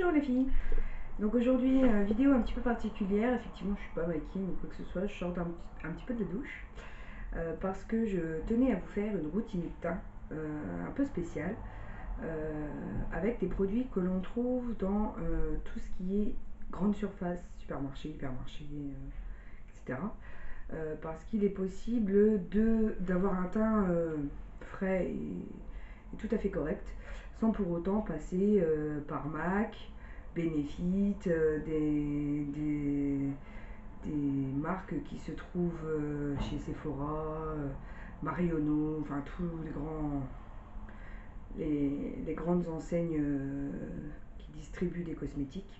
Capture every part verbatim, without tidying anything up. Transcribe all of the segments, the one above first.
Bonjour les filles. Donc aujourd'hui, euh, vidéo un petit peu particulière. Effectivement, je suis pas maquillée ni quoi que ce soit. Je sors un, un petit peu de la douche euh, parce que je tenais à vous faire une routine de teint euh, un peu spéciale euh, avec des produits que l'on trouve dans euh, tout ce qui est grande surface, supermarché, hypermarché, euh, et cetera. Euh, parce qu'il est possible de d'avoir un teint euh, frais et, et tout à fait correct sans pour autant passer euh, par MAC, Benefit, euh, des, des, des marques qui se trouvent euh, chez Sephora, euh, Marionneau, enfin tous les grands les, les grandes enseignes euh, qui distribuent des cosmétiques,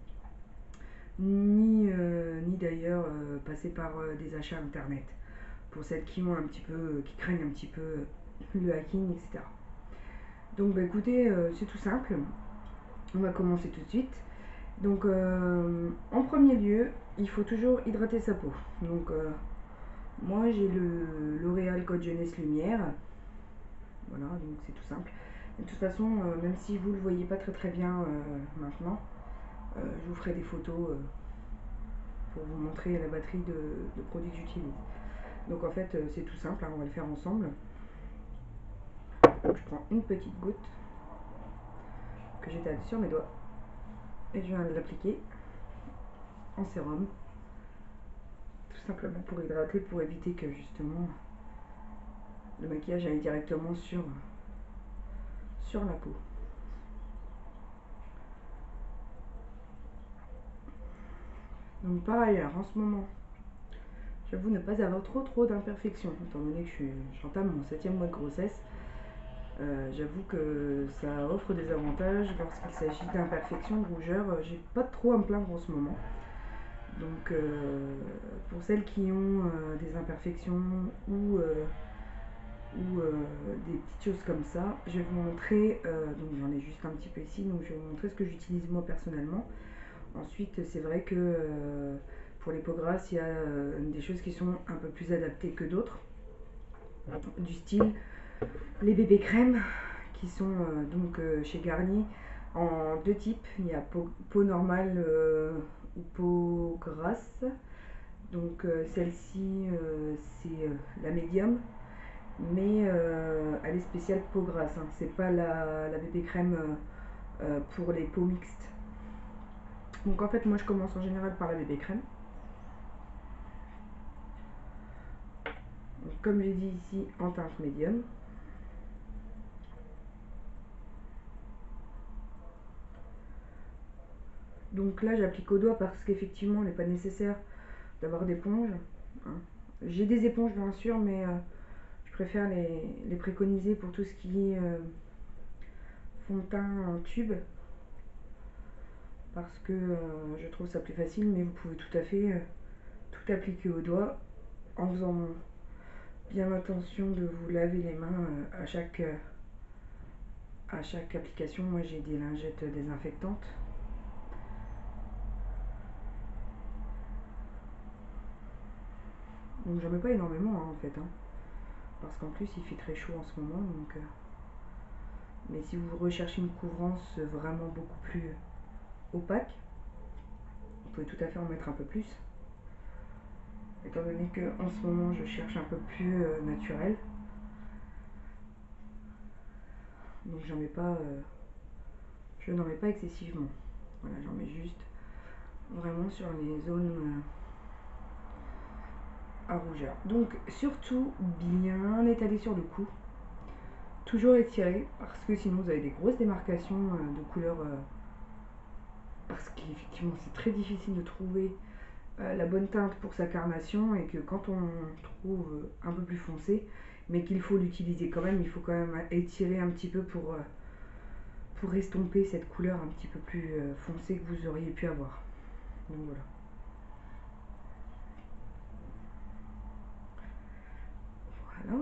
ni, euh, ni d'ailleurs euh, passer par euh, des achats internet pour celles qui ont un petit peu, qui craignent un petit peu le hacking, et cetera. Donc bah écoutez, euh, c'est tout simple. On va commencer tout de suite. Donc euh, en premier lieu, il faut toujours hydrater sa peau. Donc euh, moi j'ai le L'Oréal Code Jeunesse Lumière. Voilà, donc c'est tout simple. Et de toute façon, euh, même si vous ne le voyez pas très très bien euh, maintenant, euh, je vous ferai des photos euh, pour vous montrer la batterie de, de produits que j'utilise. Donc en fait, euh, c'est tout simple, hein, on va le faire ensemble. Donc je prends une petite goutte que j'étale sur mes doigts et je viens l'appliquer en sérum, tout simplement pour hydrater, pour éviter que justement le maquillage aille directement sur, sur la peau. Donc par ailleurs, en ce moment, j'avoue ne pas avoir trop trop d'imperfections, étant donné que j'entame mon septième mois de grossesse. Euh, J'avoue que ça offre des avantages lorsqu'il s'agit d'imperfections, de rougeurs. J'ai pas trop à me plaindre en ce moment. Donc euh, pour celles qui ont euh, des imperfections ou, euh, ou euh, des petites choses comme ça, je vais vous montrer, euh, donc j'en ai juste un petit peu ici, donc je vais vous montrer ce que j'utilise moi personnellement. Ensuite c'est vrai que euh, pour les peaux grasses, il y a euh, des choses qui sont un peu plus adaptées que d'autres, du style les bébés crèmes qui sont euh, donc euh, chez Garnier en deux types. Il y a peau, peau normale euh, ou peau grasse. Donc euh, celle-ci euh, c'est euh, la médium, mais euh, elle est spéciale peau grasse, hein. C'est pas la, la bébé crème euh, euh, pour les peaux mixtes. Donc en fait moi je commence en général par la bébé crème. Donc, comme j'ai dit ici, en teinte médium. Donc là j'applique au doigt parce qu'effectivement il n'est pas nécessaire d'avoir d'éponge, hein. J'ai des éponges bien sûr, mais euh, je préfère les, les préconiser pour tout ce qui est euh, fond de teint en tube, parce que euh, je trouve ça plus facile, mais vous pouvez tout à fait euh, tout appliquer au doigt en faisant bien attention de vous laver les mains euh, à chaque, euh, à chaque application. Moi j'ai des lingettes désinfectantes. Donc j'en mets pas énormément hein, en fait, hein, parce qu'en plus il fait très chaud en ce moment. Donc, euh, mais si vous recherchez une couvrance vraiment beaucoup plus opaque, vous pouvez tout à fait en mettre un peu plus. Étant donné que en ce moment je cherche un peu plus euh, naturel, donc j'en mets pas, euh, je n'en mets pas excessivement. Voilà, j'en mets juste vraiment sur les zones euh, à rougeur. Donc surtout bien étaler sur le cou, toujours étirer, parce que sinon vous avez des grosses démarcations euh, de couleurs, euh, parce qu'effectivement c'est très difficile de trouver euh, la bonne teinte pour sa carnation, et que quand on trouve un peu plus foncé, mais qu'il faut l'utiliser quand même, il faut quand même étirer un petit peu pour, euh, pour estomper cette couleur un petit peu plus euh, foncée que vous auriez pu avoir. Donc voilà. Voilà.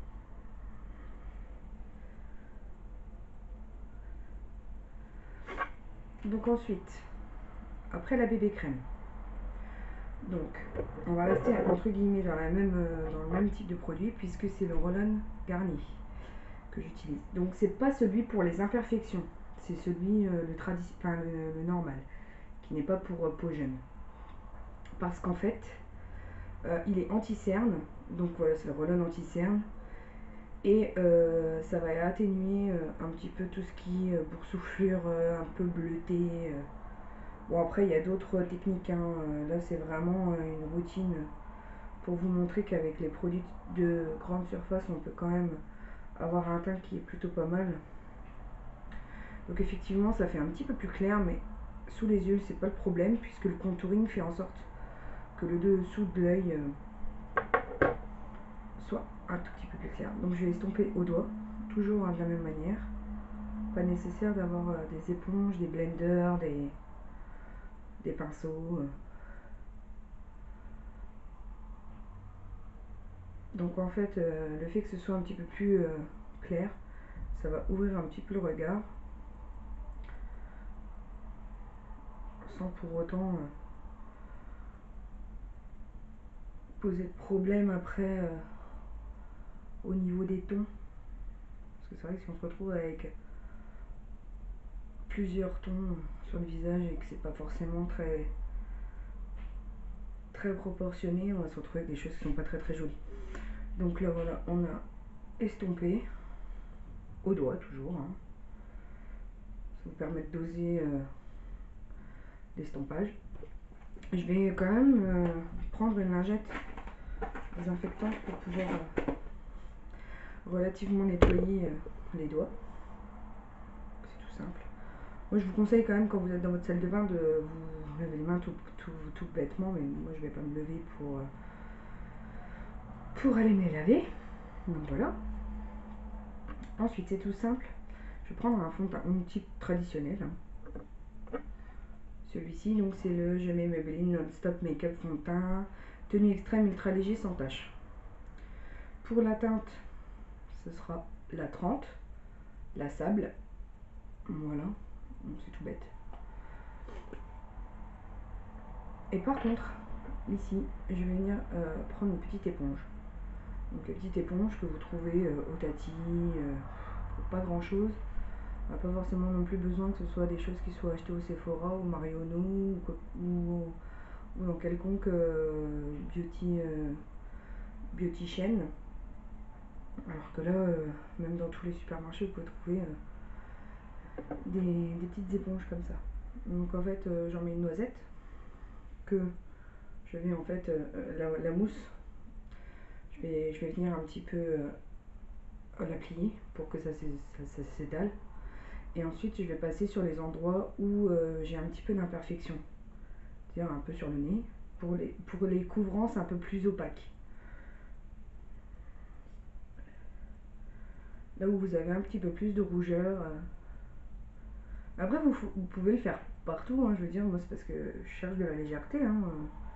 Donc ensuite, après la bébé crème, donc on va rester entre guillemets dans, la même, euh, dans le même type de produit, puisque c'est le roll-on Garnier que j'utilise. Donc c'est pas celui pour les imperfections, c'est celui, euh, le, tradi- enfin, le, le normal, qui n'est pas pour euh, peau jeune. Parce qu'en fait, euh, il est anti-cerne, donc voilà, c'est le roll-on anti-cerne. Et euh, ça va atténuer euh, un petit peu tout ce qui est euh, boursouflure euh, un peu bleutée. euh. Bon, après, il y a d'autres techniques, hein. Euh, Là, c'est vraiment euh, une routine pour vous montrer qu'avec les produits de grande surface, on peut quand même avoir un teint qui est plutôt pas mal. Donc effectivement, ça fait un petit peu plus clair, mais sous les yeux, c'est pas le problème, puisque le contouring fait en sorte que le dessous de l'œil euh, soit un tout petit peu plus clair. Donc je vais estomper au doigt, toujours hein, de la même manière. Pas nécessaire d'avoir euh, des éponges, des blenders, des, des pinceaux. euh. Donc en fait, euh, le fait que ce soit un petit peu plus euh, clair, ça va ouvrir un petit peu le regard, sans pour autant euh, poser de problème après euh, au niveau des tons. Parce que c'est vrai que si on se retrouve avec plusieurs tons sur le visage et que c'est pas forcément très très proportionné, on va se retrouver avec des choses qui sont pas très très jolies. Donc là voilà, on a estompé au doigt toujours, hein. Ça vous permet de doser euh, l'estompage. Je vais quand même euh, prendre une lingette désinfectante pour pouvoir euh, relativement nettoyer euh, les doigts. C'est tout simple. Moi je vous conseille quand même quand vous êtes dans votre salle de bain de vous lever les mains tout, tout, tout bêtement, mais moi je vais pas me lever pour, euh, pour aller me les laver. Donc voilà. Ensuite c'est tout simple. Je vais prendre un fond de teint, un type traditionnel. Hein. Celui-ci donc c'est le Je mets Maybelline Non-Stop Make-up fond de teint, tenue extrême ultra léger sans tache. Pour la teinte, ce sera la trente, la sable. Voilà, c'est tout bête. Et par contre, ici, je vais venir euh, prendre une petite éponge. Donc la petite éponge que vous trouvez euh, au Tati, euh, pour pas grand chose. On n'a pas forcément non plus besoin que ce soit des choses qui soient achetées au Sephora, au Marionneau ou, ou, ou dans quelconque euh, beauty, euh, beauty chaîne. Alors que là, euh, même dans tous les supermarchés, vous pouvez trouver euh, des, des petites éponges comme ça. Donc en fait, euh, j'en mets une noisette que je vais en fait, euh, la, la mousse, je vais, je vais venir un petit peu euh, la plier pour que ça, ça, ça s'étale. Et ensuite, je vais passer sur les endroits où euh, j'ai un petit peu d'imperfection, c'est-à-dire un peu sur le nez, pour les, pour les couvrances un peu plus opaques. Là où vous avez un petit peu plus de rougeur. Euh. Après, vous, vous pouvez le faire partout, hein, je veux dire, moi c'est parce que je cherche de la légèreté. Hein.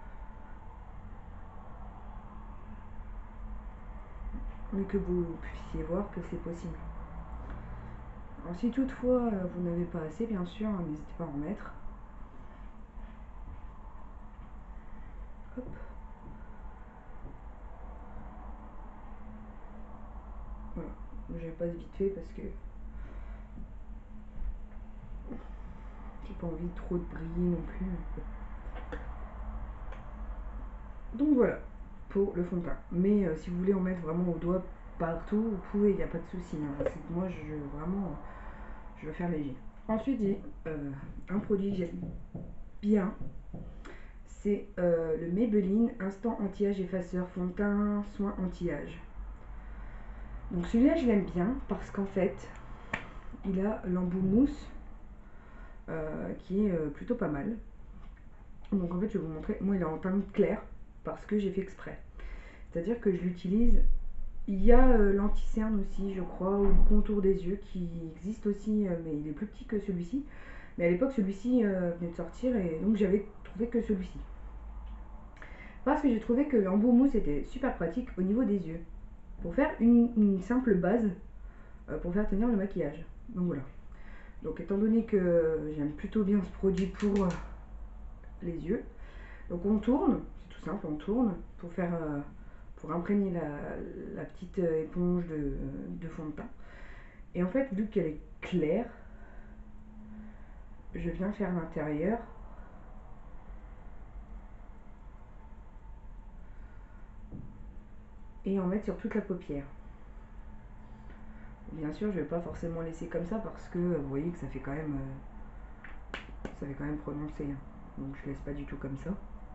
Mais que vous puissiez voir que c'est possible. Alors si toutefois euh, vous n'avez pas assez, bien sûr, hein, n'hésitez pas à en mettre. Hop. Voilà, je passe vite fait parce que j'ai pas envie de trop de briller non plus. Donc voilà, pour le fond de teint. Mais euh, si vous voulez en mettre vraiment au doigt partout, vous pouvez, il n'y a pas de souci. Hein. C'est que moi, je vraiment, je veux faire léger. Ensuite, j'ai euh, un produit que j'aime bien. C'est euh, le Maybelline Instant Anti-Âge Effaceur Fond de Teint Soin Anti-Âge. Donc celui-là, je l'aime bien parce qu'en fait, il a l'embout mousse euh, qui est euh, plutôt pas mal. Donc en fait, je vais vous montrer. Moi, il est en teinte claire parce que j'ai fait exprès. C'est-à-dire que je l'utilise. Il y a euh, l'anti-cerne aussi, je crois, ou le contour des yeux qui existe aussi, euh, mais il est plus petit que celui-ci. Mais à l'époque, celui-ci euh, venait de sortir et donc j'avais trouvé que celui-ci. Parce que j'ai trouvé que l'embout mousse était super pratique au niveau des yeux. Pour faire une, une simple base euh, pour faire tenir le maquillage. Donc voilà. Donc étant donné que j'aime plutôt bien ce produit pour euh, les yeux, donc on tourne, c'est tout simple, on tourne pour faire euh, pour imprégner la, la petite éponge de, de fond de teint. Et en fait, vu qu'elle est claire, je viens faire l'intérieur. Et en mettre sur toute la paupière. Bien sûr, je vais pas forcément laisser comme ça parce que vous voyez que ça fait quand même euh, ça fait quand même prononcé, hein. Donc je laisse pas du tout comme ça.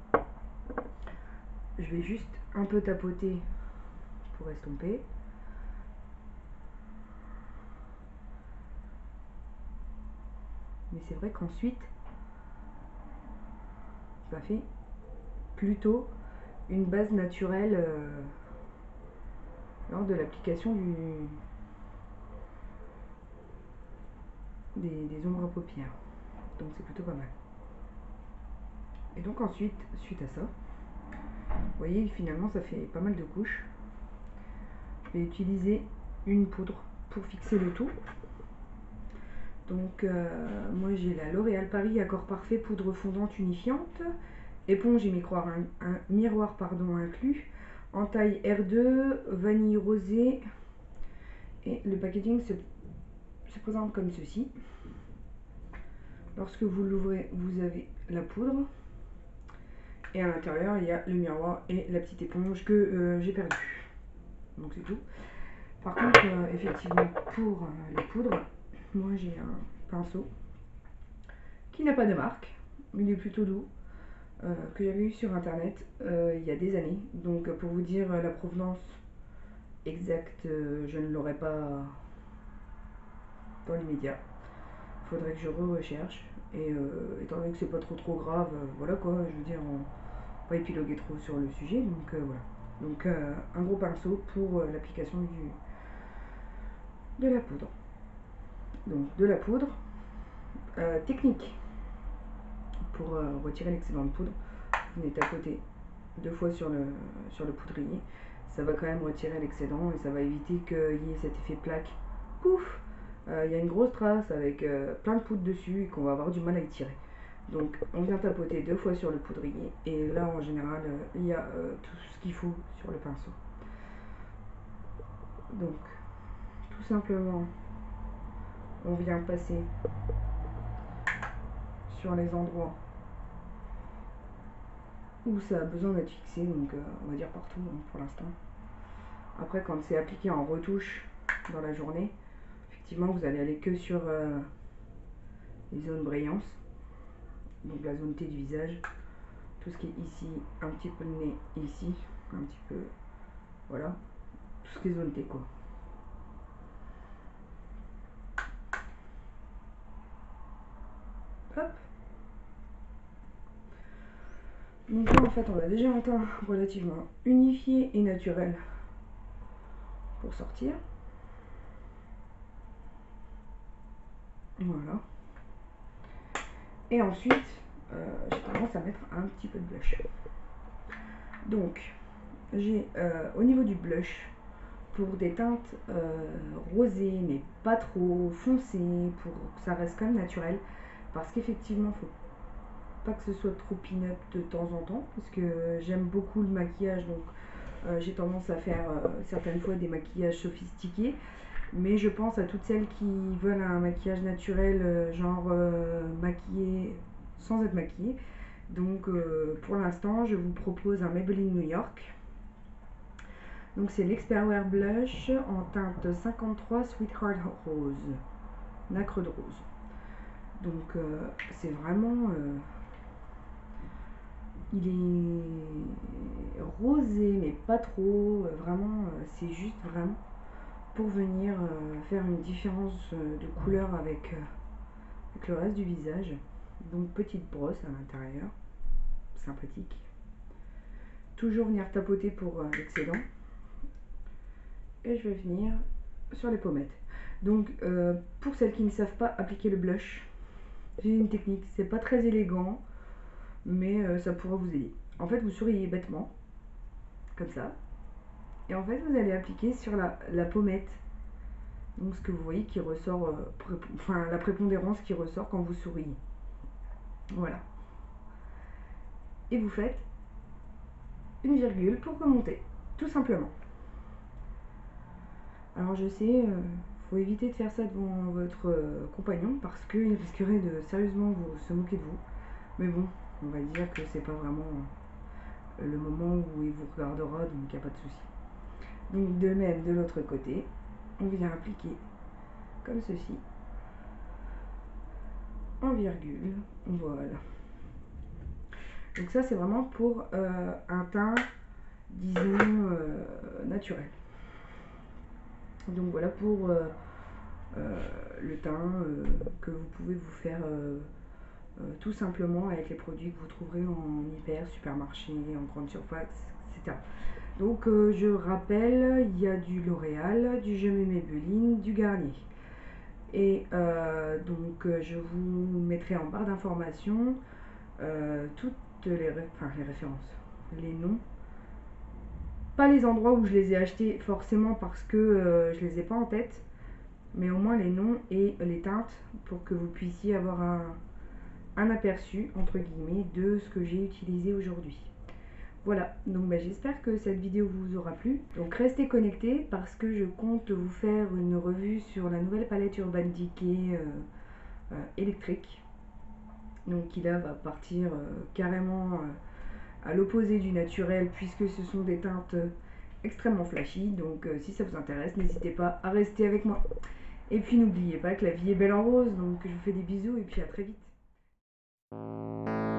Je vais juste un peu tapoter pour estomper. Mais c'est vrai qu'ensuite ça fait plutôt une base naturelle euh, lors de l'application du des, des ombres à paupières. Donc c'est plutôt pas mal. Et donc ensuite, suite à ça, vous voyez finalement ça fait pas mal de couches. Je vais utiliser une poudre pour fixer le tout. Donc euh, moi j'ai la L'Oréal Paris Accord Parfait poudre fondante unifiante, éponge et miroir, un, un miroir pardon, inclus, en taille R deux, vanille rosée, et le packaging se, se présente comme ceci. Lorsque vous l'ouvrez, vous avez la poudre, et à l'intérieur il y a le miroir et la petite éponge que euh, j'ai perdue. Donc c'est tout. Par contre, euh, effectivement, pour euh, les poudres, moi j'ai un pinceau qui n'a pas de marque, il est plutôt doux, euh, que j'avais eu sur internet euh, il y a des années. Donc pour vous dire euh, la provenance exacte, euh, je ne l'aurai pas dans l'immédiat. Il faudrait que je re-recherche. Et euh, étant donné que c'est pas trop trop grave, euh, voilà quoi, je veux dire, on va pas épiloguer trop sur le sujet. Donc euh, voilà. Donc euh, un gros pinceau pour euh, l'application du de la poudre. Donc de la poudre. Euh, technique pour euh, retirer l'excédent de poudre, vous venez tapoter deux fois sur le, sur le poudrier, ça va quand même retirer l'excédent et ça va éviter qu'il y ait cet effet plaque. Pouf, euh, il y a une grosse trace avec euh, plein de poudre dessus et qu'on va avoir du mal à y tirer. Donc on vient tapoter deux fois sur le poudrier et là en général euh, il y a euh, tout ce qu'il faut sur le pinceau. Donc tout simplement on vient passer sur les endroits où ça a besoin d'être fixé, donc euh, on va dire partout hein, pour l'instant. Après quand c'est appliqué en retouche dans la journée, effectivement vous allez aller que sur euh, les zones brillance, donc la zone T du visage, tout ce qui est ici, un petit peu le nez, ici, un petit peu, voilà, tout ce qui est zone T quoi. Hop. Donc là en fait on a déjà un teint relativement unifié et naturel pour sortir. Voilà. Et ensuite, euh, j'ai tendance à mettre un petit peu de blush. Donc, j'ai euh, au niveau du blush, pour des teintes euh, rosées, mais pas trop foncées, pour que ça reste quand même naturel. Parce qu'effectivement, il ne faut pas que ce soit trop pin-up de temps en temps, parce que j'aime beaucoup le maquillage, donc euh, j'ai tendance à faire euh, certaines fois des maquillages sophistiqués. Mais je pense à toutes celles qui veulent un maquillage naturel, euh, genre euh, maquillé sans être maquillé. Donc euh, pour l'instant, je vous propose un Maybelline New York. Donc c'est l'Expert Wear Blush en teinte cinquante-trois Sweetheart Rose, nacre de rose. Donc euh, c'est vraiment... Euh, il est rosé mais pas trop, euh, vraiment euh, c'est juste vraiment pour venir euh, faire une différence euh, de couleur avec, euh, avec le reste du visage. Donc petite brosse à l'intérieur, sympathique. Toujours venir tapoter pour euh, l'excédent. Et je vais venir sur les pommettes. Donc euh, pour celles qui ne savent pas appliquer le blush, j'ai une technique, c'est pas très élégant, mais euh, ça pourra vous aider. En fait vous souriez bêtement, comme ça, et en fait vous allez appliquer sur la, la pommette. Donc ce que vous voyez qui ressort, euh, pré enfin la prépondérance qui ressort quand vous souriez. Voilà. Et vous faites une virgule pour remonter, tout simplement. Alors je sais, euh, faut éviter de faire ça devant votre euh, compagnon parce qu'il risquerait de sérieusement vous, se moquer de vous. Mais bon, on va dire que c'est pas vraiment euh, le moment où il vous regardera, donc il n'y a pas de souci. Donc de même, de l'autre côté, on vient appliquer comme ceci, en virgule, voilà. Donc ça c'est vraiment pour euh, un teint, disons, euh, naturel. Donc voilà pour euh, euh, le teint euh, que vous pouvez vous faire euh, euh, tout simplement avec les produits que vous trouverez en hyper, supermarché, en grande surface, et cetera. Donc euh, je rappelle, il y a du L'Oréal, du Je me Maybelline, du Garnier. Et euh, donc euh, je vous mettrai en barre d'informations euh, toutes les, ré enfin, les références, les noms. Pas les endroits où je les ai achetés forcément parce que euh, je les ai pas en tête, mais au moins les noms et les teintes pour que vous puissiez avoir un, un aperçu entre guillemets de ce que j'ai utilisé aujourd'hui. Voilà, donc bah, j'espère que cette vidéo vous aura plu. Donc restez connectés parce que je compte vous faire une revue sur la nouvelle palette Urban Decay euh, euh, électrique. Donc qui là va partir euh, carrément euh, à l'opposé du naturel puisque ce sont des teintes euh, extrêmement flashy. Donc euh, si ça vous intéresse, n'hésitez pas à rester avec moi. Et puis n'oubliez pas que la vie est belle en rose, donc je vous fais des bisous et puis à très vite.